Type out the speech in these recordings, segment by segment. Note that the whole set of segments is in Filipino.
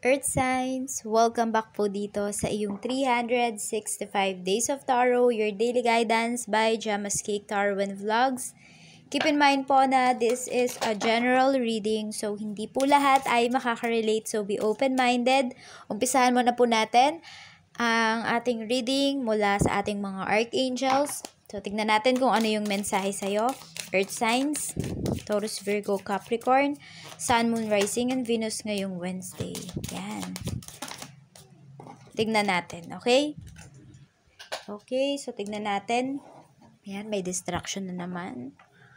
Earth Signs, welcome back po dito sa iyong 365 Days of Tarot, your daily guidance by Jama's Cake Tarot and Vlogs. Keep in mind po na this is a general reading, so hindi po lahat ay makaka-relate, so be open-minded. Umpisahan muna po natin ang ating reading mula sa ating mga archangels. So, tignan natin kung ano yung mensahe sa'yo. Earth Signs, Taurus, Virgo, Capricorn, Sun, Moon, Rising, and Venus ngayong Wednesday. Yan. Tignan natin, okay? Okay, so tignan natin. Yan, may distraction na naman.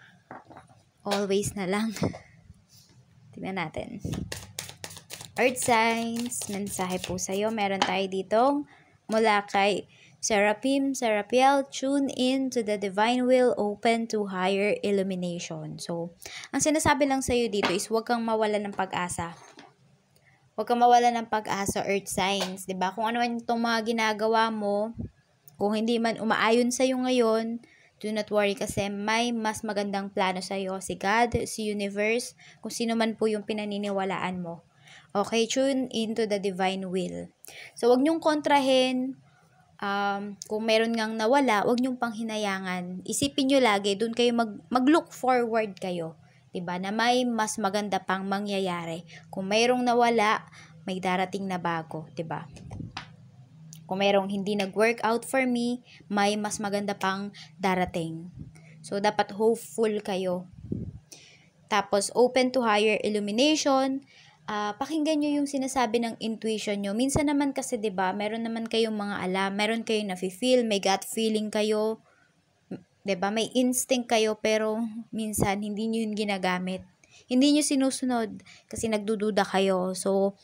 Always na lang. Tignan natin. Earth Signs, mensahe po sa'yo. Meron tayo ditong mula kay Seraphim, Serapiel, tune in to the divine will, open to higher illumination. So, ang sinasabi lang sa'yo dito is huwag kang mawala ng pag-asa. Huwag kang mawala ng pag-asa, Earth Signs. 'Di ba? Kung ano man itong mga ginagawa mo, kung hindi man umaayon sa'yo ngayon, do not worry kasi may mas magandang plano sa'yo. Si God, si Universe, kung sino man po yung pinaniniwalaan mo. Okay, tune into the divine will. So, huwag niyong kontrahin. Kung meron ngang nawala, huwag niyong panghinayangan. Isipin niyo lagi, doon kayo mag-look forward kayo. 'Di ba? Na may mas maganda pang mangyayari. Kung mayroong nawala, may darating na bago, 'di ba? Kung mayroong hindi nag-work out for me, may mas maganda pang darating. So, dapat hopeful kayo. Tapos, open to higher illumination. Pakinggan nyo yung sinasabi ng intuition nyo. Minsan naman kasi, 'di ba, meron naman kayong mga alam, meron kayong nafe-feel, may gut feeling kayo, 'di ba? May instinct kayo pero minsan hindi niyo 'yun ginagamit. Hindi niyo sinusunod kasi nagdududa kayo. So,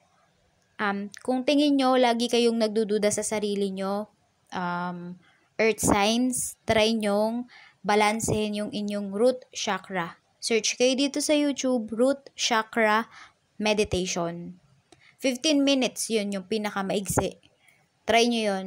kung tingin nyo lagi kayong nagdududa sa sarili nyo, Earth Signs, try nyong balansehin yung inyong root chakra. Search kayo dito sa YouTube, root chakra meditation. 15 minutes yun yung pinakamaigsi. Try nyo yun.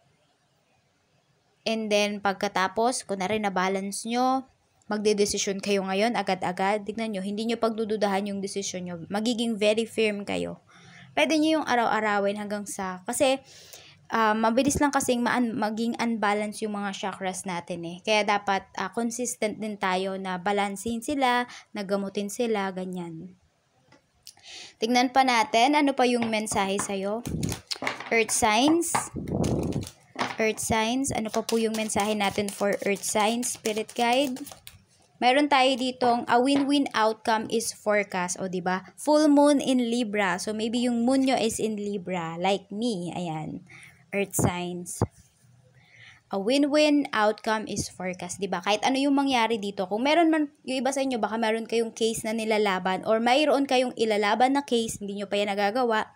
And then, pagkatapos, kung na rin na-balance nyo, magdedesisyon kayo ngayon, agad-agad. Tignan nyo, hindi nyo pagdududahan yung desisyon nyo. Magiging very firm kayo. Pwede nyo yung araw-arawin hanggang sa, kasi, mabilis lang kasing maging unbalance yung mga chakras natin eh. Kaya dapat consistent din tayo na balansin sila, nagamutin sila, ganyan. Tignan pa natin, ano pa yung mensahe sa'yo? Earth Signs. Earth Signs, ano pa po yung mensahe natin for Earth Signs, Spirit Guide? Meron tayo ditong a win-win outcome is forecast. O, diba? Full moon in Libra. So, maybe yung moon nyo is in Libra. Like me. Ayan. Earth Signs. A win-win outcome is forecast. Diba? Kahit ano yung mangyari dito. Kung meron man, yung iba sa inyo, baka meron kayong case na nilalaban or mayroon kayong ilalaban na case, hindi nyo pa yan nagagawa.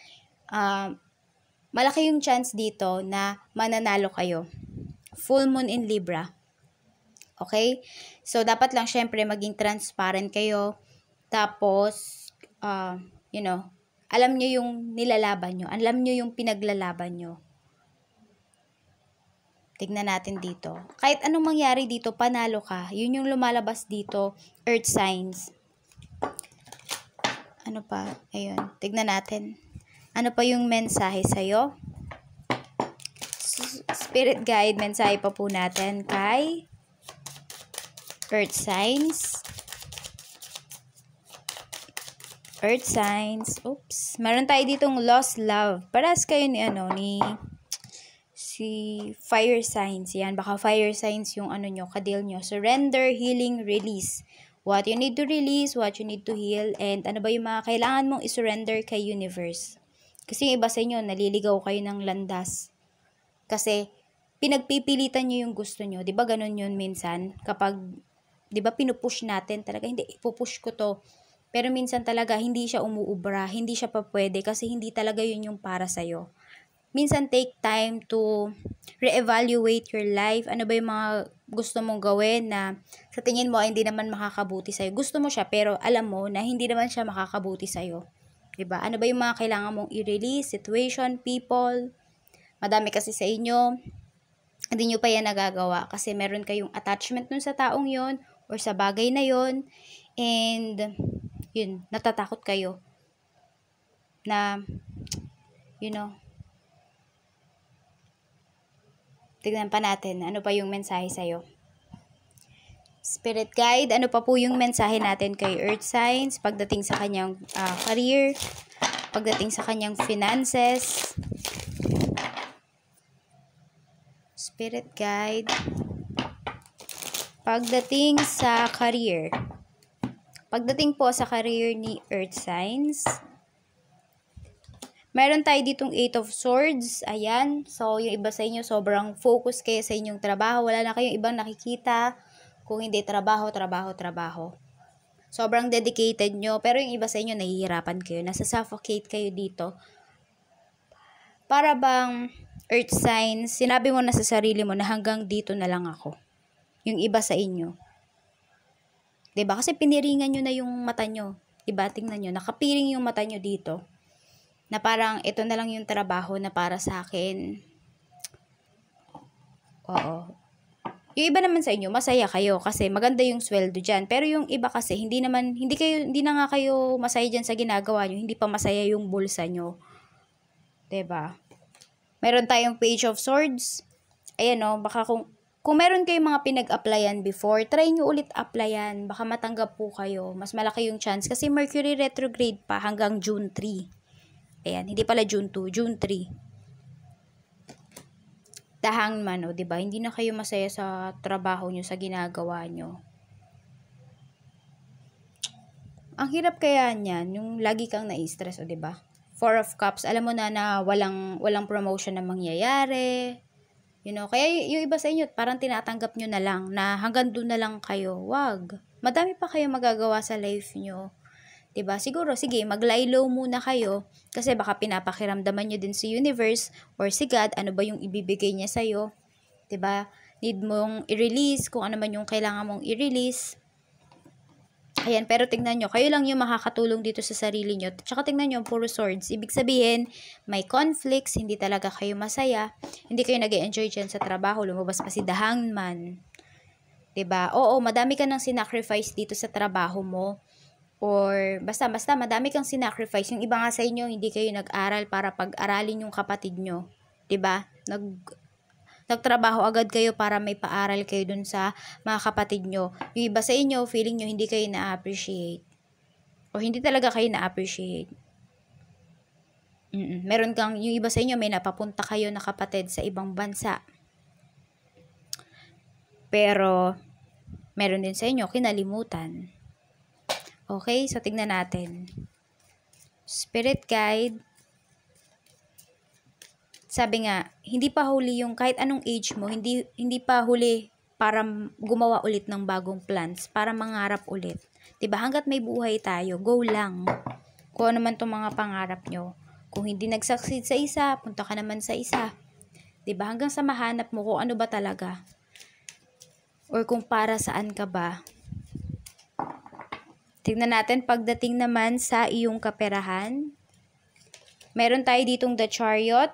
Malaki yung chance dito na mananalo kayo. Full moon in Libra. Okay? So, dapat lang syempre maging transparent kayo. Tapos, alam nyo yung nilalaban nyo. Alam nyo yung pinaglalaban nyo. Tignan natin dito. Kahit anong mangyari dito, panalo ka. Yun yung lumalabas dito, Earth Signs. Ano pa? Ayun. Tignan natin. Ano pa yung mensahe sa'yo? Spirit Guide, mensahe pa po natin kay Earth Signs. Earth Signs. Oops. Meron tayo ditong lost love. Parehas kayo ni si Fire Signs. Yan. Baka Fire Signs yung kadil nyo. Surrender, healing, release. What you need to release, what you need to heal, and ano ba yung mga kailangan mong isurrender kay Universe. Kasi yung iba sa inyo, naliligaw kayo ng landas. Kasi, pinagpipilitan nyo yung gusto nyo. Diba ganun yun minsan? Kapag, diba pinupush natin talaga, hindi, ipupush ko to. Pero minsan talaga, hindi siya umuubra, hindi siya pa pwede kasi hindi talaga yun yung para sa'yo. Minsan, take time to reevaluate your life. Ano ba yung mga gusto mong gawin na sa tingin mo hindi naman makakabuti sa'yo. Gusto mo siya, pero alam mo na hindi naman siya makakabuti sa'yo. Diba? Ano ba yung mga kailangan mong i-release? Situation, people. Madami kasi sa inyo, hindi nyo pa yan nagagawa kasi meron kayong attachment nun sa taong yon or sa bagay na yon, and yun, natatakot kayo. na, you know, tignan pa natin, ano pa yung mensahe sa'yo. Spirit guide, ano pa po yung mensahe natin kay Earth Signs pagdating sa kanyang career, pagdating sa kanyang finances. Spirit guide, pagdating sa career. Pagdating po sa career ni Earth Signs, meron tayo ditong 8 of Swords. Ayan. So, yung iba sa inyo, sobrang focus kayo sa inyong trabaho. Wala na kayong ibang nakikita. Kung hindi trabaho. Sobrang dedicated nyo. Pero yung iba sa inyo, nahihirapan kayo. Nasa-suffocate kayo dito. Para bang Earth Signs, sinabi mo na sa sarili mo na hanggang dito na lang ako. Yung iba sa inyo. 'Di ba? Kasi piniringan nyo na yung mata nyo. 'Di ba? Tingnan nyo. Nakapiring yung mata nyo dito. Na parang ito na lang yung trabaho na para sa akin. Oo. Yung iba naman sa inyo, masaya kayo kasi maganda yung sweldo dyan. Pero yung iba kasi, hindi na nga kayo masaya dyan sa ginagawa nyo. Hindi pa masaya yung bulsa nyo. 'Di ba? Meron tayong Page of Swords. Ayan o, baka kung meron kayong mga pinag-applyan before, try nyo ulit applyan. Baka matanggap po kayo. Mas malaki yung chance. Kasi Mercury retrograde pa hanggang June 3. Ayan, hindi pala June 2, June 3. The Hangman, o, diba? Hindi na kayo masaya sa trabaho nyo, sa ginagawa nyo. Ang hirap kaya niyan, yung lagi kang na-stress, o, diba? 4 of Cups, alam mo na walang promotion na mangyayari. You know, kaya yung iba sa inyo, parang tinatanggap nyo na lang, na hanggang doon na lang kayo. Wag. Madami pa kayo magagawa sa life nyo. 'Di ba? Siguro, sige, mag-lie low muna kayo kasi baka pinapakiramdaman nyo din sa universe or si God, ano ba yung ibibigay niya sa'yo. 'Di ba? Need mong i-release kung ano man yung kailangan mong i-release. Ayan, pero tingnan nyo, kayo lang yung makakatulong dito sa sarili nyo. Tsaka tingnan nyo, puro swords. Ibig sabihin, may conflicts, hindi talaga kayo masaya, hindi kayo nag-enjoy dyan sa trabaho, lumabas pa si The Hangman. 'Di ba? Oo, madami ka nang sinacrifice dito sa trabaho mo. Or basta madami kang sinacrifice. Yung iba nga sa inyo, hindi kayo nag-aral para pag-aralin yung kapatid nyo. 'Di ba? Nagtrabaho agad kayo para may paaral kayo dun sa mga kapatid nyo. Yung iba sa inyo, feeling nyo hindi kayo na-appreciate. O hindi talaga kayo na-appreciate. Meron kang, yung iba sa inyo, may napapunta kayo na kapatid sa ibang bansa. Pero, meron din sa inyo, kinalimutan. Okay, so tingnan natin. Spirit guide. Sabi nga, hindi pa huli yung kahit anong age mo, hindi pa huli para gumawa ulit ng bagong plans, para mangarap ulit. 'Di ba? Hangga't may buhay tayo, go lang. Kung ano man 'tong mga pangarap nyo. Kung hindi nag-succeed sa isa, punta ka naman sa isa. 'Di ba? Hanggang sa mahanap mo kung ano ba talaga. Or kung para saan ka ba. Tingnan natin pagdating naman sa iyong kaperahan. Meron tayo ditong The Chariot.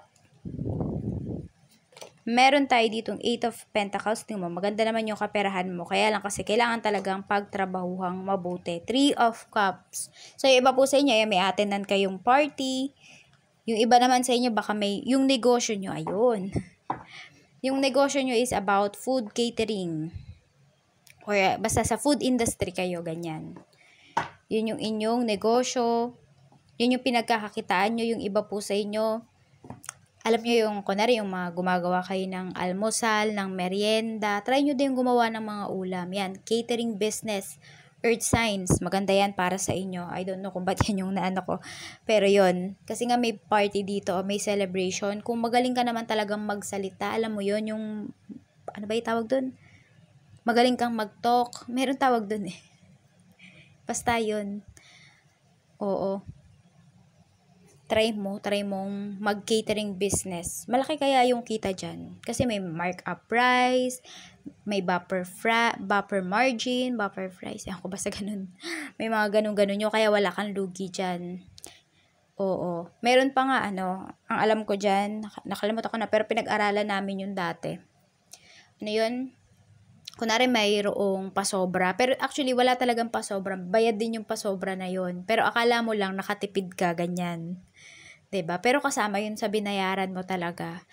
Meron tayo ditong 8 of Pentacles. Tingnan mo, maganda naman yung kaperahan mo. Kaya lang kasi kailangan talagang pagtrabahuhang mabuti. 3 of Cups. So, yung iba po sa inyo, may attendan kayong party. Yung iba naman sa inyo, baka may, yung negosyo nyo, ayun. Yung negosyo nyo is about food catering. Or basta sa food industry kayo, ganyan. Yun yung inyong negosyo. Yun yung pinagkakakitaan nyo. Yung iba po sa inyo, alam nyo yung, kunwari, yung mga gumagawa kayo ng almusal, ng merienda. Try nyo din gumawa ng mga ulam. Yan, catering business. Earth Signs, maganda yan para sa inyo. I don't know kung ba't yan yung naano ko. Pero yun, kasi nga may party dito, may celebration. Kung magaling ka naman talagang magsalita, alam mo yun, yung, ano ba yung tawag dun? Magaling kang mag-talk. Meron tawag dun eh. Basta yun. Oo. Try mong mag-catering business. Malaki kaya yung kita dyan. Kasi may markup price, may buffer margin, buffer price. Ako basta ganun. May mga ganun-ganun nyo, kaya wala kang lugi dyan. Oo. Meron pa nga, ang alam ko dyan, nakalimutan ko na, pero pinag-aralan namin yun dati. Ano yun? kunwari mayroong pasobra, pero actually wala talagang pasobra, bayad din yung pasobra na yon. Pero akala mo lang nakatipid ka, ganyan. 'Di ba? Pero kasama yun sa binayaran mo talaga.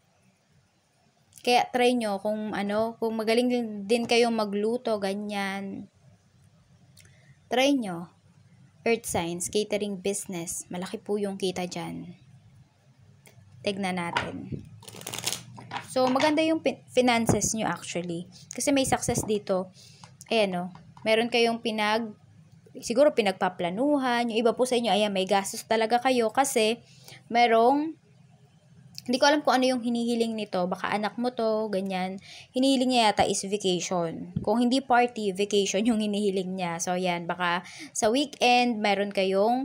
Kaya try nyo kung kung magaling din kayong magluto, ganyan. Try nyo. Earth signs, catering business. Malaki po yung kita dyan. Tignan natin. So, maganda yung finances nyo actually. Kasi may success dito. Ayan meron kayong siguro pinagpaplanuhan. Yung iba po sa inyo, ayan, may gastos talaga kayo kasi merong, hindi ko alam kung ano yung hinihiling nito. Baka anak mo to, ganyan. Hinihiling niya yata is vacation. Kung hindi party, vacation yung hinihiling niya. So, yan, baka sa weekend, meron kayong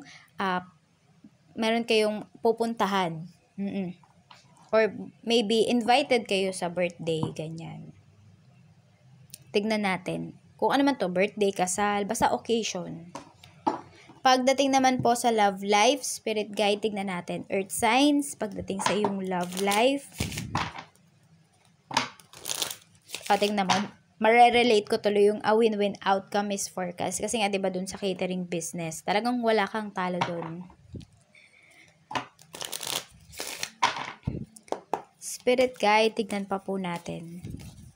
pupuntahan. Or maybe invited kayo sa birthday, ganyan. Tignan natin. Kung ano man to, birthday, kasal, basta occasion. Pagdating naman po sa love life, spirit guide, tignan natin. Earth signs, pagdating sa iyong love life. Tignan mo, marerelate ko tuloy yung a win-win outcome is forecast. Kasi nga, diba dun sa catering business, talagang wala kang talo dun. Spirit guide, tignan pa po natin.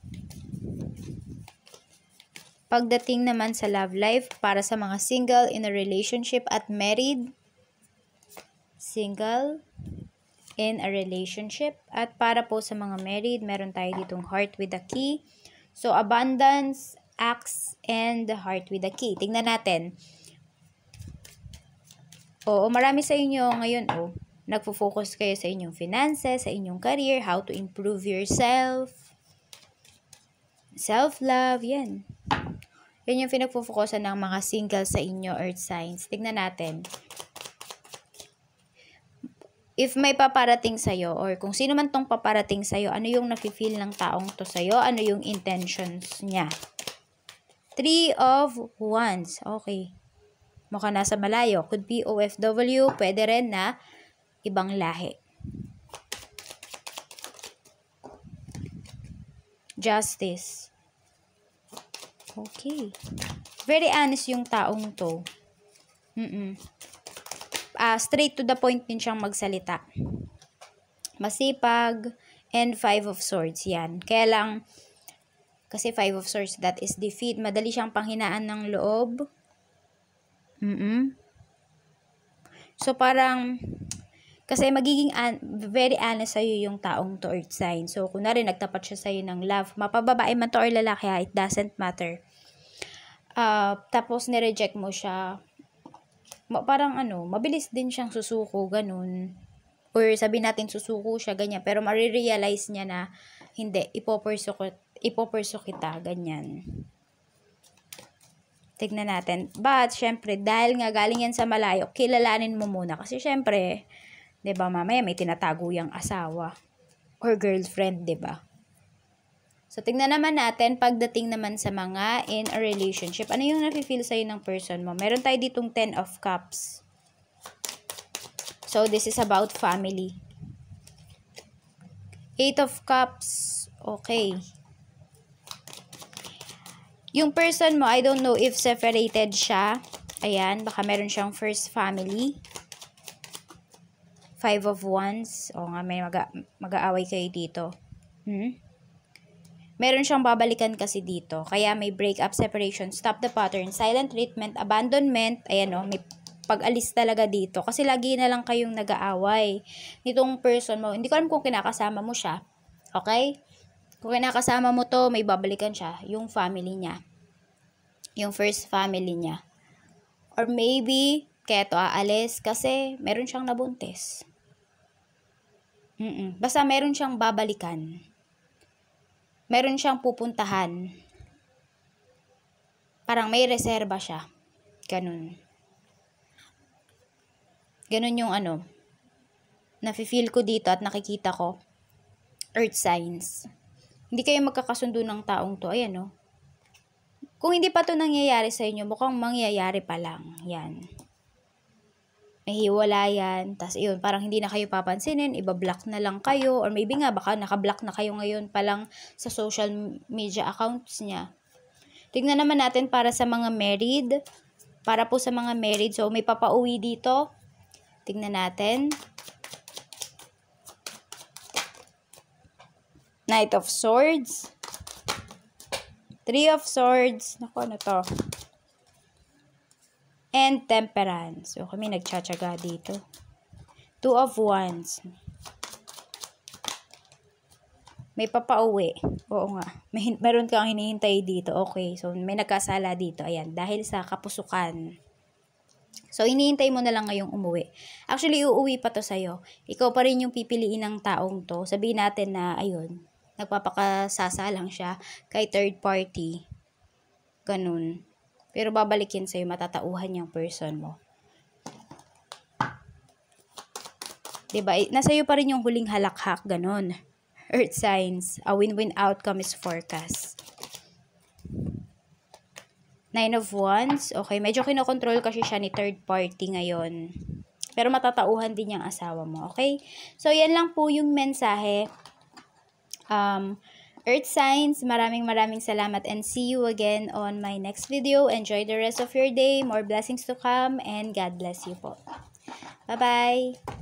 Pagdating naman sa love life, para sa mga single, in a relationship, at married. Single, in a relationship. At para po sa mga married, meron tayo ditong heart with a key. So, abundance, axe, and the heart with a key. Tignan natin. Oo, marami sa inyo ngayon, nagfo-focus kayo sa inyong finances, sa inyong career, how to improve yourself, self-love, yan. Yan yung pinagfo-focusan ng mga single sa inyo, earth signs. Tignan natin. If may paparating sa'yo, or kung sino man tong paparating sa'yo, ano yung nafe-feel ng taong to sa'yo? Ano yung intentions niya? 3 of Wands. Okay. Mukhang nasa malayo. Could be OFW. Pwede rin na ibang lahi. Justice. Okay. Very honest yung taong to. Straight to the point din siyang magsalita. Masipag. And 5 of Swords. Yan. Kaya lang, kasi 5 of Swords, that is defeat. Madali siyang panghinaan ng loob. So, parang, kasi magiging very honest sa'yo yung taong to, earth sign. So, kunwari nagtapat siya sa'yo ng love, mapababae man to or lalaki, it doesn't matter. Tapos nireject mo siya, parang mabilis din siyang susuko, ganun. Or sabi natin susuko siya, ganyan. Pero marirealize niya na, hindi, ipopursue kita, ganyan. Tignan natin. But, syempre, dahil nga galing yan sa malayo, kilalanin mo muna. Kasi syempre, 'di ba, mamaya may tinatago yang asawa or girlfriend, 'di ba? So, tignan naman natin, pagdating naman sa mga in a relationship, ano yung nafe-feel sa'yo ng person mo? Meron tayo ditong 10 of Cups. So, this is about family. 8 of Cups. Okay. Yung person mo, I don't know if separated siya. Ayan, baka meron siyang first family. 5 of Wands. O nga, may mag-aaway kayo dito. Meron siyang babalikan kasi dito. Kaya may breakup, separation, stop the pattern, silent treatment, abandonment. Ayan may pag-alis talaga dito. Kasi lagi na lang kayong nag-aaway. Nitong person mo, hindi ko alam kung kinakasama mo siya. Okay? Kung kinakasama mo to, may babalikan siya. Yung family niya. Yung first family niya. Or maybe, kaya to aalis kasi meron siyang nabuntis. Basta meron siyang babalikan. Meron siyang pupuntahan. Parang may reserba siya. Ganun. Ganun yung nafe-feel ko dito at nakikita ko. Earth signs. Hindi kayo magkakasundo ng taong to. Ayan Kung hindi pa to nangyayari sa inyo, mukhang mangyayari pa lang. Yan. may hiwalayan, tas yun, parang hindi na kayo papansinin, ibablock na lang kayo, or maybe nga, baka nakablock na kayo ngayon pa lang sa social media accounts niya. Tignan naman natin para sa mga married. Para po sa mga married, so may papauwi dito. Tignan natin. Knight of Swords. Three of Swords. Naku, ano to? And Temperance. So, kami nagtsatsaga dito. Two of Wands. May papauwi. Oo nga. Meron kang hinihintay dito. Okay. So, may nagkasala dito. Ayan. Dahil sa kapusukan. So, hinihintay mo na lang ngayong umuwi. Actually, uuwi pa to sa'yo. Ikaw pa rin yung pipiliin ng taong to. Sabihin natin na, ayun, nagpapakasasa lang siya kay third party. Ganun. Pero babalikin sa'yo, matatauhan yung person mo. Diba? Nasa iyo pa rin yung huling halakhak, ganun. Earth signs, a win-win outcome is forecast. Nine of Wands, okay, medyo kinokontrol kasi siya ni third party ngayon. Pero matatauhan din yung asawa mo, okay? So, yan lang po yung mensahe. Earth signs, maraming salamat and see you again on my next video. Enjoy the rest of your day. More blessings to come and God bless you po. Bye-bye!